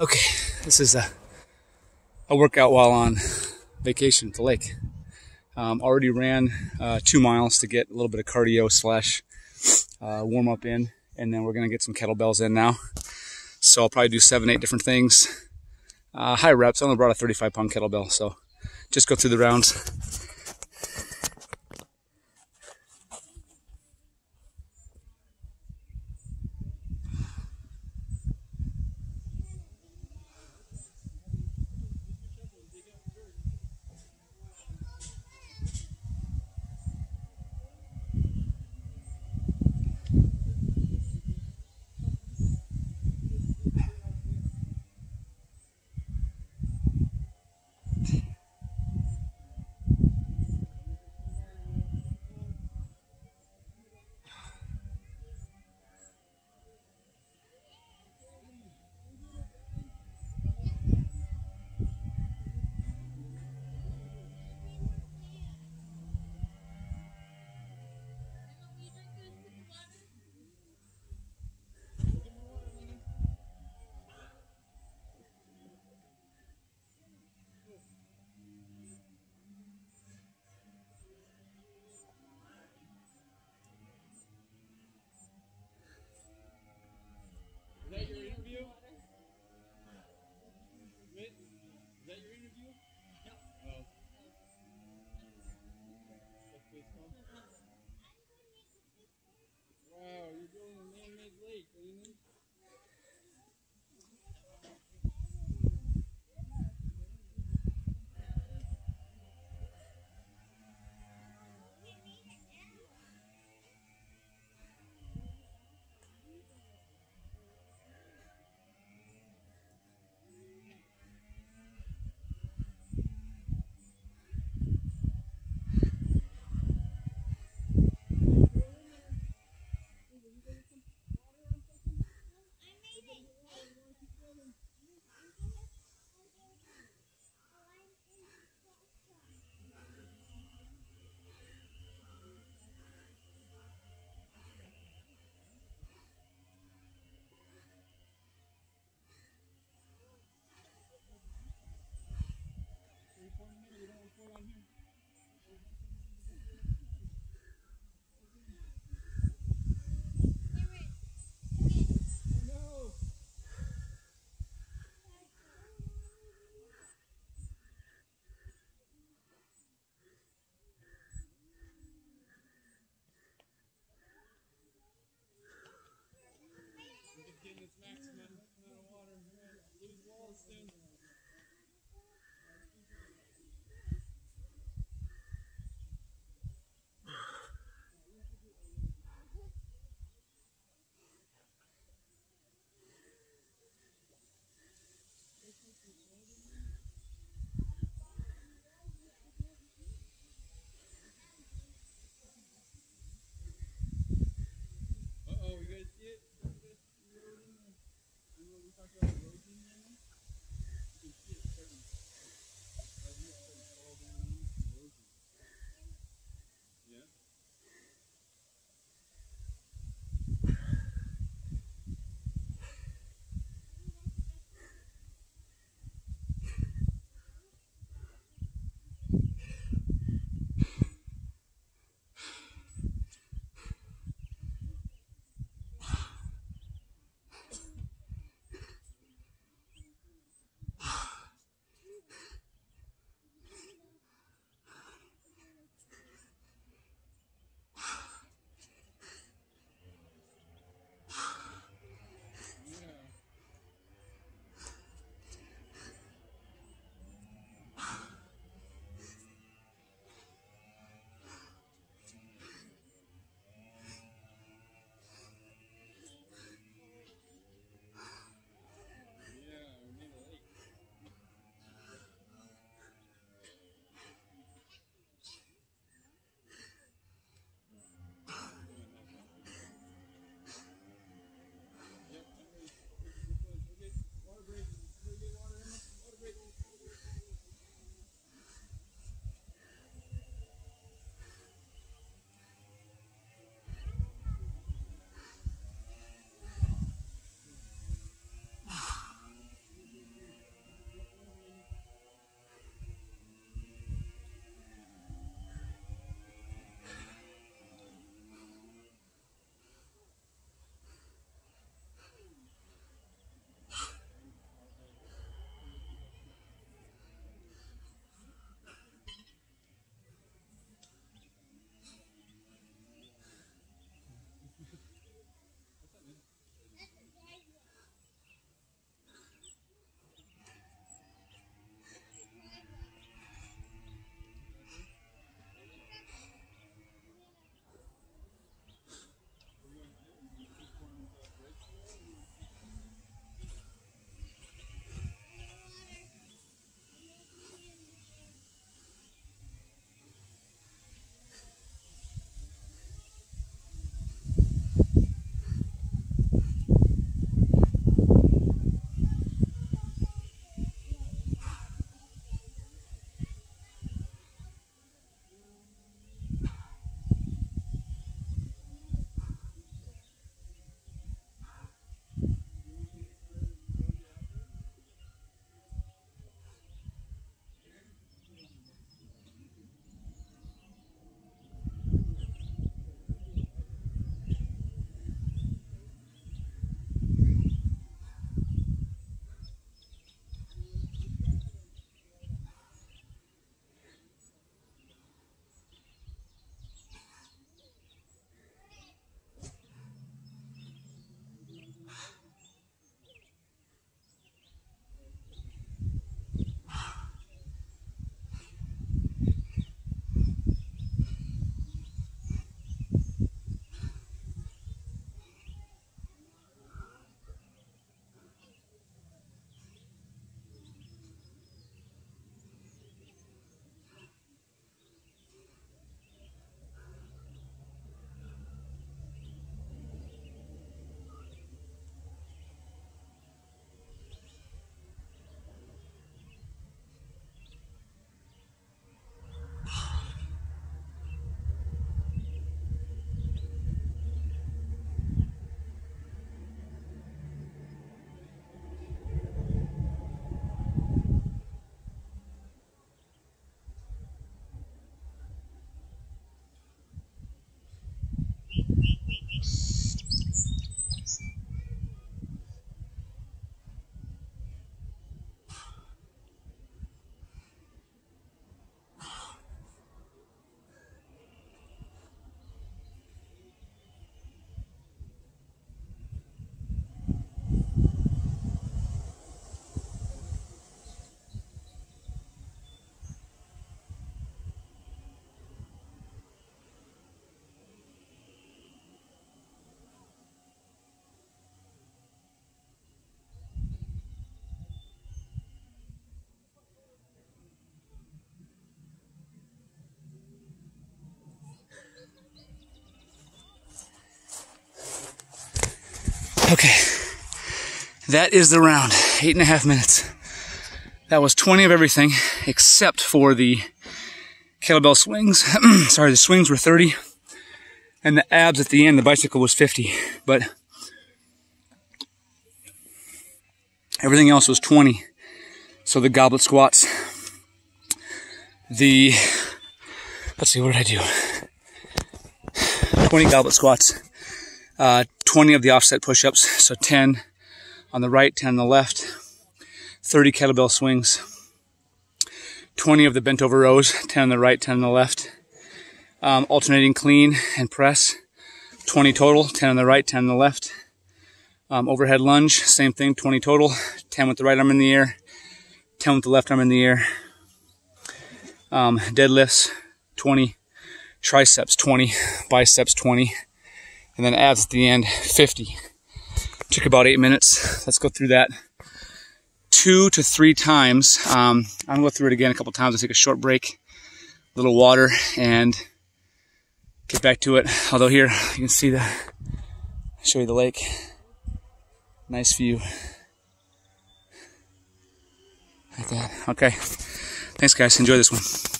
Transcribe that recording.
Okay, this is a workout while on vacation at the lake. Already ran 2 miles to get a little bit of cardio slash warm up in, and then we're gonna get some kettlebells in now. So I'll probably do 7-8 different things. High reps. I only brought a 35-pound kettlebell, so just go through the rounds. Okay, that is the round, 8.5 minutes. That was 20 of everything except for the kettlebell swings. Sorry, the swings were 30, and the abs at the end, the bicycle was 50, but everything else was 20. So the goblet squats, let's see, what did I do? 20 goblet squats, 20 of the offset push-ups, so 10 on the right, 10 on the left, 30 kettlebell swings, 20 of the bent over rows, 10 on the right, 10 on the left, alternating clean and press, 20 total, 10 on the right, 10 on the left, overhead lunge, same thing, 20 total, 10 with the right arm in the air, 10 with the left arm in the air, deadlifts, 20, triceps, 20, biceps, 20, and then abs at the end, 50. Took about 8 minutes. Let's go through that 2 to 3 times. I'm gonna go through it again a couple times. I'll take a short break, a little water, and get back to it. Although here, you can see show you the lake. Nice view. Like that. Okay. Thanks guys, enjoy this one.